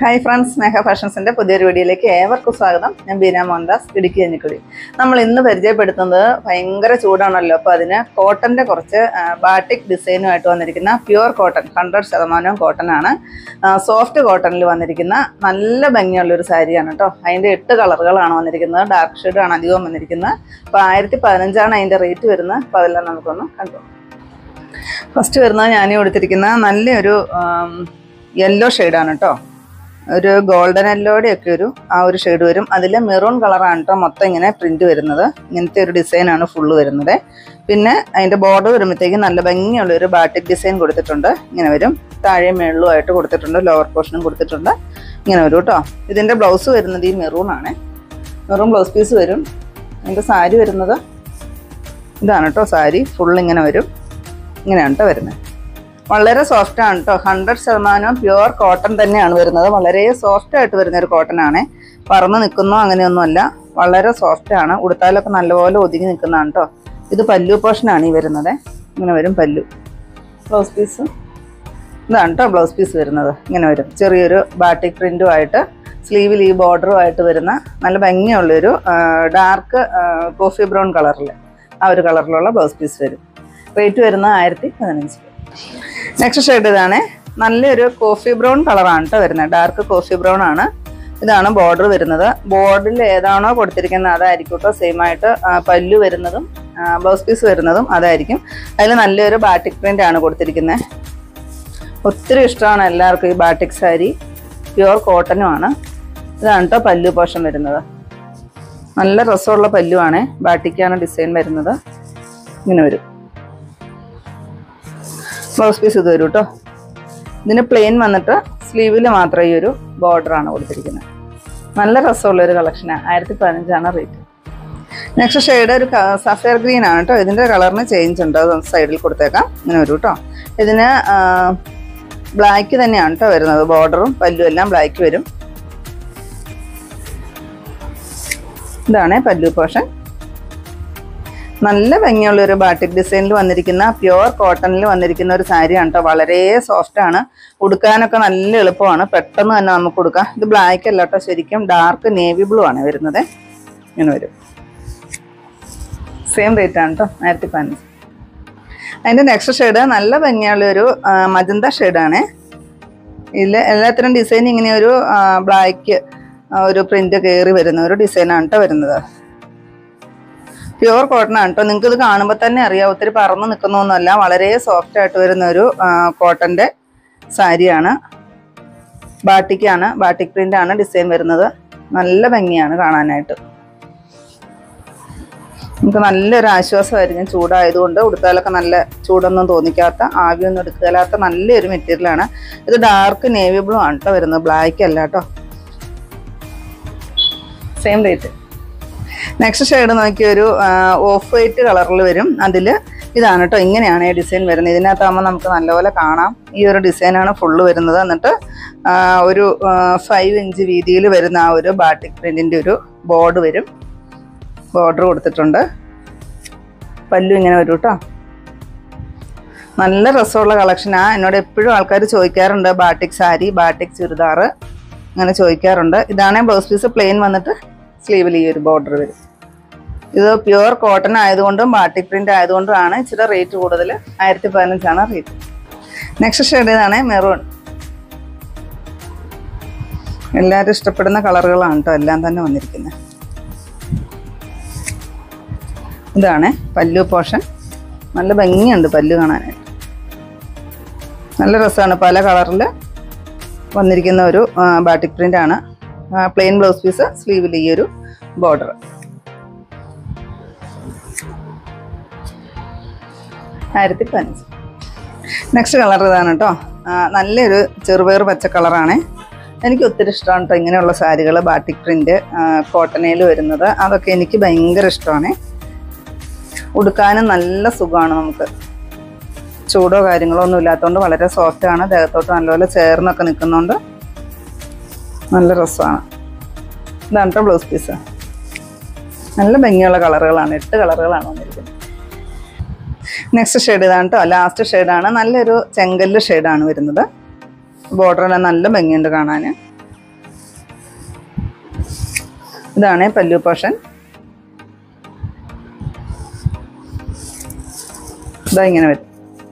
Hi friends, സ്നേഹ ഫാഷൻസിൻ്റെ പുതിയൊരു വീഡിയോയിലേക്ക് ഏവർക്കും സ്വാഗതം. ഞാൻ ബീന മോഹൻദാസ്, ഇടുക്കി കഞ്ഞിക്കുഴി. നമ്മൾ ഇന്ന് പരിചയപ്പെടുത്തുന്നത് ഭയങ്കര ചൂടാണല്ലോ, അപ്പോൾ അതിന് കോട്ടൻ്റെ കുറച്ച് ബാട്ടിക് ഡിസൈനുമായിട്ട് വന്നിരിക്കുന്ന പ്യുവർ കോട്ടൺ 100% കോട്ടൺ ആണ്. സോഫ്റ്റ് കോട്ടണിൽ വന്നിരിക്കുന്ന നല്ല ഭംഗിയുള്ളൊരു സാരിയാണ് കേട്ടോ. അതിൻ്റെ 8 കളറുകളാണ് വന്നിരിക്കുന്നത്. ഡാർക്ക് ഷെയ്ഡാണ് അധികവും വന്നിരിക്കുന്നത്. അപ്പോൾ 1015 അതിൻ്റെ റേറ്റ് വരുന്നത്. അപ്പോൾ അതെല്ലാം നമുക്കൊന്ന് കണ്ടു. ഫസ്റ്റ് വരുന്നത് ഞാൻ കൊടുത്തിരിക്കുന്ന നല്ലൊരു യെല്ലോ ഷെയ്ഡാണ് കേട്ടോ. ഒരു ഗോൾഡൻ യെല്ലോയുടെയൊക്കെ ഒരു ഷെയ്ഡ് വരും. അതിൽ മെറൂൺ കളറാണ് കേട്ടോ മൊത്തം ഇങ്ങനെ പ്രിൻറ്റ് വരുന്നത്. ഇങ്ങനത്തെ ഒരു ഡിസൈനാണ് ഫുള്ള് വരുന്നത്. പിന്നെ അതിൻ്റെ ബോർഡർ വരുമ്പോഴത്തേക്കും നല്ല ഭംഗിയുള്ളൊരു ബാട്ടിക് ഡിസൈൻ കൊടുത്തിട്ടുണ്ട്. ഇങ്ങനെ വരും. താഴെ മേളിലുമായിട്ട് കൊടുത്തിട്ടുണ്ട്. ലോവർ പോർഷനും കൊടുത്തിട്ടുണ്ട്. ഇങ്ങനെ വരും കേട്ടോ. ഇതിൻ്റെ ബ്ലൗസ് വരുന്നത് ഈ മെറൂണാണ്. മെറൂൺ ബ്ലൗസ് പീസ് വരും. അതിൻ്റെ സാരി വരുന്നത് ഇതാണ് കേട്ടോ. സാരി ഫുൾ ഇങ്ങനെ വരും. ഇങ്ങനെയാണ് കേട്ടോ വരുന്നത്. വളരെ സോഫ്റ്റാണ് കേട്ടോ. 100% പ്യുവർ കോട്ടൺ തന്നെയാണ് വരുന്നത്. വളരെ സോഫ്റ്റായിട്ട് വരുന്നൊരു കോട്ടനാണ്. പറന്ന് നിൽക്കുന്നോ അങ്ങനെയൊന്നുമല്ല. വളരെ സോഫ്റ്റാണ്. ഉടുത്താലൊക്കെ നല്ലപോലെ ഒതുങ്ങി നിൽക്കുന്നതാണ് കേട്ടോ. ഇത് പല്ലു പോർഷനാണ് ഈ വരുന്നത്. ഇങ്ങനെ വരും പല്ലു. ബ്ലൗസ് പീസ് ഇതാണ് കേട്ടോ ബ്ലൗസ് പീസ് വരുന്നത്. ഇങ്ങനെ വരും. ചെറിയൊരു ബാട്ടിക് പ്രിൻറ്റുമായിട്ട് സ്ലീവിൽ ഈ ബോർഡറുമായിട്ട് വരുന്ന നല്ല ഭംഗിയുള്ളൊരു ഡാർക്ക് കോഫി ബ്രൗൺ കളറിൽ ആ ഒരു കളറിലുള്ള ബ്ലൗസ് പീസ് വരും. റേറ്റ് വരുന്നത് 1015. നെക്സ്റ്റ് ഷെയ്ഡ് ഇതാണ്. നല്ലൊരു കോഫി ബ്രൗൺ കളറാണ് കേട്ടോ വരുന്നത്. ഡാർക്ക് കോഫി ബ്രൗൺ ആണ്. ഇതാണ് ബോർഡർ വരുന്നത്. ബോർഡിൽ ഏതാണോ കൊടുത്തിരിക്കുന്നത് അതായിരിക്കും കേട്ടോ. സെയിം ആയിട്ട് പല്ലു വരുന്നതും ബ്ലൗസ് പീസ് വരുന്നതും അതായിരിക്കും. അതിൽ നല്ലൊരു ബാട്ടിക് പ്രിൻ്റ് ആണ് കൊടുത്തിരിക്കുന്നത്. ഒത്തിരി ഇഷ്ടമാണ് എല്ലാവർക്കും ഈ ബാട്ടിക് സാരി. പ്യുവർ കോട്ടനുമാണ്. ഇതാണ് കേട്ടോ പല്ലു പോർഷൻ വരുന്നത്. നല്ല രസമുള്ള പല്ലുവാണ്. ബാട്ടിക്കാണ് ഡിസൈൻ വരുന്നത്. ഇങ്ങനെ വരും. ബ്ലൗസ് പീസ് ഇത് വരും കേട്ടോ. ഇതിന് പ്ലെയിൻ വന്നിട്ട് സ്ലീവിൽ മാത്രം ഈ ഒരു ബോർഡറാണ് കൊടുത്തിരിക്കുന്നത്. നല്ല രസമുള്ളൊരു കളക്ഷനാണ്. 1015 റേറ്റ്. നെക്സ്റ്റ് ഷെയ്ഡ് ഒരു സഫയർ ഗ്രീൻ ആണ് കേട്ടോ. ഇതിൻ്റെ കളറിന് ചേഞ്ച് ഉണ്ട്. അത് സൈഡിൽ കൊടുത്തേക്കാം. ഇങ്ങനെ വരും കേട്ടോ. ഇതിന് ബ്ലാക്ക് തന്നെയാണ് കേട്ടോ വരുന്നത്. ബോർഡറും പല്ലും എല്ലാം ബ്ലാക്ക് വരും. ഇതാണ് പല്ലു പോർഷൻ. നല്ല ഭംഗിയുള്ളൊരു ബാട്ടിക് ഡിസൈനിൽ വന്നിരിക്കുന്ന പ്യുവർ കോട്ടണിൽ വന്നിരിക്കുന്ന ഒരു സാരിയാണ് കേട്ടോ. വളരെ സോഫ്റ്റാണ്. ഉടുക്കാനൊക്കെ നല്ല എളുപ്പമാണ്. പെട്ടെന്ന് തന്നെ നമുക്ക് ഉടുക്കാം. ഇത് ബ്ലാക്ക് അല്ല കേട്ടോ, ശരിക്കും ഡാർക്ക് നേവി ബ്ലൂ ആണ് വരുന്നത്. ഇങ്ങനെ വരും. സെയിം റേറ്റ് ആണ് കേട്ടോ, 1015. അതിൻ്റെ നെക്സ്റ്റ് ഷെയ്ഡ് നല്ല ഭംഗിയുള്ളൊരു മജന്ത ഷെയ്ഡാണ്. ഇതിൽ എല്ലാത്തിനും ഡിസൈൻ ഇങ്ങനെ ഒരു ബ്ലാക്ക് ഒരു പ്രിൻ്റ് കയറി വരുന്ന ഒരു ഡിസൈനാണ് കേട്ടോ വരുന്നത്. പ്യുവർ കോട്ടൺ ആണ് കേട്ടോ. നിങ്ങൾക്ക് ഇത് കാണുമ്പോൾ തന്നെ അറിയാം. ഒത്തിരി പറന്ന് നിൽക്കുന്നൊന്നുമല്ല. വളരെ സോഫ്റ്റ് ആയിട്ട് വരുന്ന ഒരു കോട്ടൻ്റെ സാരിയാണ്. ബാട്ടിക്കാണ്. ബാട്ടിക് പ്രിൻ്റ് ആണ് ഡിസൈൻ വരുന്നത്. നല്ല ഭംഗിയാണ് കാണാനായിട്ട്. നമുക്ക് നല്ലൊരു ആശ്വാസമായിരിക്കും. ചൂടായതുകൊണ്ട് ഉടുത്താലൊക്കെ നല്ല ചൂടൊന്നും തോന്നിക്കാത്ത, ആവിയൊന്നും എടുക്കാത്ത നല്ലൊരു മെറ്റീരിയലാണ്. ഇത് ഡാർക്ക് നേവി ബ്ലൂ ആണ് കേട്ടോ വരുന്നത്. ബ്ലാക്ക് അല്ല കേട്ടോ. Same rate. നെക്സ്റ്റ് ഷെയ്ഡ് നോക്കിയൊരു ഓഫ് വൈറ്റ് കളറിൽ വരും. അതിൽ ഇതാണ് കേട്ടോ. ഇങ്ങനെയാണ് ഈ ഡിസൈൻ വരുന്നത്. ഇതിനകത്താകുമ്പോൾ നമുക്ക് നല്ലപോലെ കാണാം. ഈ ഒരു ഡിസൈനാണ് ഫുള്ള് വരുന്നത്. എന്നിട്ട് ഒരു 5 ഇഞ്ച് വീതിയിൽ വരുന്ന ആ ഒരു ബാട്ടിക് പ്രിൻറ്റിൻ്റെ ഒരു ബോർഡ് വരും. ബോർഡർ കൊടുത്തിട്ടുണ്ട്. പല്ലു ഇങ്ങനെ വരും കേട്ടോ. നല്ല രസമുള്ള കളക്ഷനാണ്. എന്നോട് എപ്പോഴും ആൾക്കാർ ചോദിക്കാറുണ്ട് ബാട്ടിക് സാരി, ബാട്ടിക് ചുരിദാർ അങ്ങനെ ചോദിക്കാറുണ്ട്. ഇതാണെങ്കിൽ ബ്ലൗസ് പീസ് പ്ലെയിൻ വന്നിട്ട് സ്ലീവിൽ ഈ ഒരു ബോർഡർ വരും. ഇത് പ്യുവർ കോട്ടൺ ആയതുകൊണ്ടും ബാട്ടിക് പ്രിൻ്റ് ആയതുകൊണ്ടുമാണ് ഇച്ചിരി റേറ്റ് കൂടുതൽ. 1015 റേറ്റ്. നെക്സ്റ്റ് ഷെയ്ഡ് ഇതാണ് മെറൂൺ. എല്ലാവരും ഇഷ്ടപ്പെടുന്ന കളറുകളാണ് കേട്ടോ എല്ലാം തന്നെ വന്നിരിക്കുന്നത്. ഇതാണ് പല്ലു പോർഷൻ. നല്ല ഭംഗിയുണ്ട് പല്ലു കാണാനായിട്ട്. നല്ല രസമാണ്. പല കളറിൽ വന്നിരിക്കുന്ന ഒരു ബാട്ടിക് പ്രിൻ്റ് ആണ്. പ്ലെയിൻ ബ്ലൗസ് പീസ്, സ്ലീവിൽ ഈ ഒരു ബോർഡർ. 1015. നെക്സ്റ്റ് കളർ ഇതാണ് കേട്ടോ. നല്ലൊരു ചെറുപയർ പച്ച കളറാണ്. എനിക്ക് ഒത്തിരി ഇഷ്ടമാണ് കേട്ടോ ഇങ്ങനെയുള്ള സാരികൾ. ബാട്ടിക് പ്രിൻ്റ് കോട്ടണയിൽ വരുന്നത് അതൊക്കെ എനിക്ക് ഭയങ്കര ഇഷ്ടമാണ്. ഉടുക്കാനും നല്ല സുഖമാണ്. നമുക്ക് ചൂടോ കാര്യങ്ങളോ ഒന്നും ഇല്ലാത്തതുകൊണ്ട് വളരെ സോഫ്റ്റാണ്. ദേഹത്തോട്ട് നല്ലപോലെ ചേർന്നൊക്കെ നിൽക്കുന്നുണ്ട്. നല്ല രസമാണ്. ഇതാണ് കേട്ടോ ബ്ലൗസ് പീസ്. നല്ല ഭംഗിയുള്ള കളറുകളാണ്. 8 കളറുകളാണ് വന്നിരിക്കുന്നത്. നെക്സ്റ്റ് ഷെയ്ഡ് ഇതാണ് കേട്ടോ. ലാസ്റ്റ് ഷെയ്ഡാണ്. നല്ലൊരു ചെങ്കല്ല് ഷെയ്ഡാണ് വരുന്നത്. ബോർഡറെല്ലാം നല്ല ഭംഗിയുണ്ട് കാണാൻ. ഇതാണ് പല്ലു പോർഷൻ. ഇതാ ഇങ്ങനെ വരും.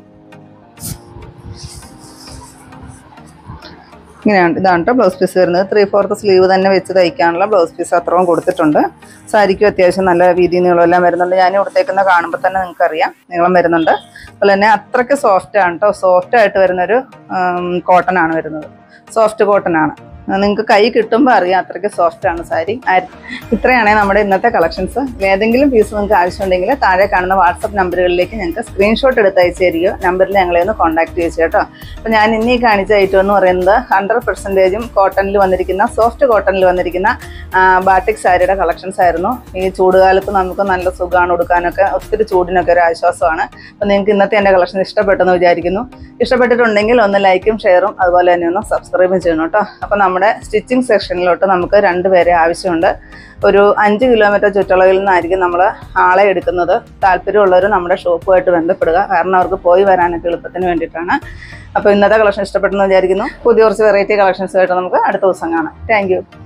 ഇങ്ങനെയാണ്. ഇതാണ് കേട്ടോ ബ്ലൗസ് പീസ് വരുന്നത്. 3/4 സ്ലീവ് തന്നെ വെച്ച് തയ്ക്കാനുള്ള ബ്ലൗസ് പീസ് അത്രയും കൊടുത്തിട്ടുണ്ട്. സാരിക്കും അത്യാവശ്യം നല്ല വീതി നീളം എല്ലാം വരുന്നുണ്ട്. ഞാൻ കൊടുത്തേക്കുന്ന കാണുമ്പോൾ തന്നെ നിങ്ങൾക്കറിയാം നീളം വരുന്നുണ്ട്. അതുപോലെ തന്നെ അത്രയ്ക്ക് സോഫ്റ്റ് ആണ് കേട്ടോ. സോഫ്റ്റ് ആയിട്ട് വരുന്നൊരു കോട്ടൺ ആണ് വരുന്നത്. സോഫ്റ്റ് കോട്ടൺ ആണ്. നിങ്ങൾക്ക് കൈ കിട്ടുമ്പോൾ അറിയാം അത്രയ്ക്ക് സോഫ്റ്റ് ആണ് സാരി. ഇത്രയാണെങ്കിൽ നമ്മുടെ ഇന്നത്തെ കളക്ഷൻസ്. ഏതെങ്കിലും പീസ് നിങ്ങൾക്ക് ആവശ്യമുണ്ടെങ്കിൽ താഴെ കാണുന്ന വാട്സപ്പ് നമ്പറുകളിലേക്ക് ഞങ്ങൾക്ക് സ്ക്രീൻഷോട്ട് എടുത്ത് അയച്ചു തരികയോ നമ്പറിൽ ഞങ്ങളെ ഒന്ന് കോൺടാക്ട് ചെയ്തു കേട്ടോ. അപ്പോൾ ഞാൻ ഇന്നീ കാണിച്ച ഐറ്റം എന്ന് പറയുന്നത് 100% കോട്ടണിൽ വന്നിരിക്കുന്ന സോഫ്റ്റ് കോട്ടണിൽ വന്നിരിക്കുന്ന ബാട്ടിക് സാരിയുടെ കളക്ഷൻസ് ആയിരുന്നു. ഈ ചൂടുകാലത്ത് നമുക്ക് നല്ല സുഖമാണ് ഉടുക്കാനൊക്കെ, ഒത്തിരി ചൂടിനൊക്കെ ഒരു ആശ്വാസമാണ്. അപ്പോൾ നിങ്ങൾക്ക് ഇന്നത്തെ എൻ്റെ കളക്ഷൻ ഇഷ്ടപ്പെട്ടെന്ന് വിചാരിക്കുന്നു. ഇഷ്ടപ്പെട്ടിട്ടുണ്ടെങ്കിൽ ഒന്ന് ലൈക്കും ഷെയറും അതുപോലെ തന്നെ ഒന്ന് സബ്സ്ക്രൈബും ചെയ്യണം കേട്ടോ. അപ്പോൾ നമ്മുടെ സ്റ്റിച്ചിങ് സെക്ഷനിലോട്ട് നമുക്ക് 2 പേരെ ആവശ്യമുണ്ട്. ഒരു 5 കിലോമീറ്റർ ചുറ്റളവിൽ നിന്നായിരിക്കും നമ്മൾ ആളെ എടുക്കുന്നത്. താല്പര്യമുള്ളവർ നമ്മുടെ ഷോപ്പുമായിട്ട് ബന്ധപ്പെടുക. കാരണം അവർക്ക് പോയി വരാനൊക്കെ എളുപ്പത്തിന് വേണ്ടിയിട്ടാണ്. അപ്പോൾ ഇന്നത്തെ കളക്ഷൻ ഇഷ്ടപ്പെട്ടെന്ന് വിചാരിക്കുന്നു. പുതിയ കുറച്ച് വെറൈറ്റി കളക്ഷൻസുമായിട്ട് നമുക്ക് അടുത്ത ദിവസം കാണാം. Thank U.